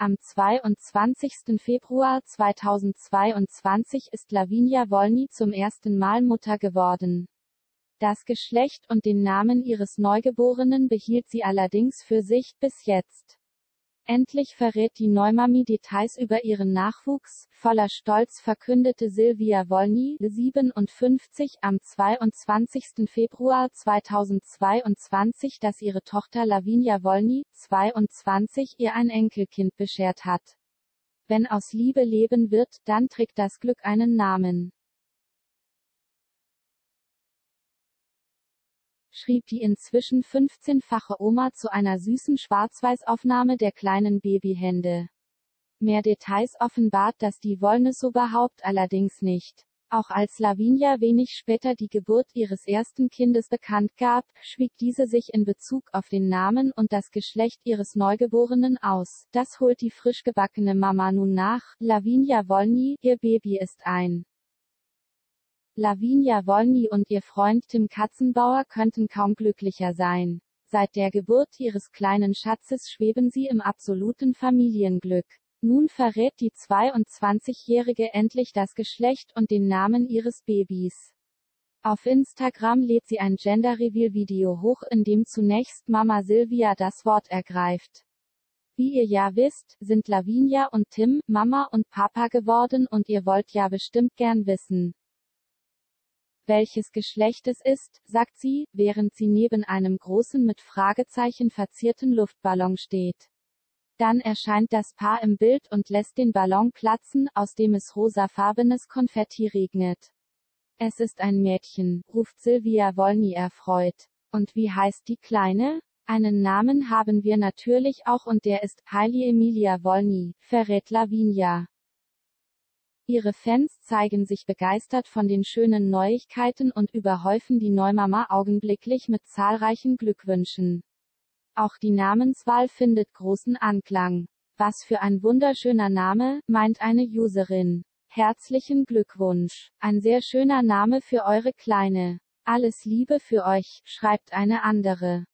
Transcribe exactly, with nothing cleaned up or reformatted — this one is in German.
Am zweiundzwanzigsten Februar zweitausendzweiundzwanzig ist Lavinia Wolny zum ersten Mal Mutter geworden. Das Geschlecht und den Namen ihres Neugeborenen behielt sie allerdings für sich, bis jetzt. Endlich verrät die Neumami Details über ihren Nachwuchs. Voller Stolz verkündete Sylvia Wolny, siebenundfünfzig, am zweiundzwanzigsten Februar zweitausendzweiundzwanzig, dass ihre Tochter Lavinia Wolny, zweiundzwanzig, ihr ein Enkelkind beschert hat. Wenn aus Liebe Leben wird, dann trägt das Glück einen Namen, schrieb die inzwischen fünfzehnfache Oma zu einer süßen Schwarz-Weiß-Aufnahme der kleinen Babyhände. Mehr Details offenbart das die Wolnys-Oberhaupt allerdings nicht. Auch als Lavinia wenig später die Geburt ihres ersten Kindes bekannt gab, schwieg diese sich in Bezug auf den Namen und das Geschlecht ihres Neugeborenen aus. Das holt die frisch gebackene Mama nun nach. Lavinia Wolny, ihr Baby ist ein. Lavinia Wolny und ihr Freund Tim Katzenbauer könnten kaum glücklicher sein. Seit der Geburt ihres kleinen Schatzes schweben sie im absoluten Familienglück. Nun verrät die zweiundzwanzigjährige endlich das Geschlecht und den Namen ihres Babys. Auf Instagram lädt sie ein Gender-Reveal-Video hoch, in dem zunächst Mama Sylvia das Wort ergreift. Wie ihr ja wisst, sind Lavinia und Tim Mama und Papa geworden und ihr wollt ja bestimmt gern wissen, welches Geschlecht es ist, sagt sie, während sie neben einem großen mit Fragezeichen verzierten Luftballon steht. Dann erscheint das Paar im Bild und lässt den Ballon platzen, aus dem es rosafarbenes Konfetti regnet. Es ist ein Mädchen, ruft Sylvia Wolny erfreut. Und wie heißt die Kleine? Einen Namen haben wir natürlich auch und der ist Hailey Emilia Wolny, verrät Lavinia. Ihre Fans zeigen sich begeistert von den schönen Neuigkeiten und überhäufen die Neumama augenblicklich mit zahlreichen Glückwünschen. Auch die Namenswahl findet großen Anklang. Was für ein wunderschöner Name, meint eine Userin. Herzlichen Glückwunsch. Ein sehr schöner Name für eure Kleine. Alles Liebe für euch, schreibt eine andere.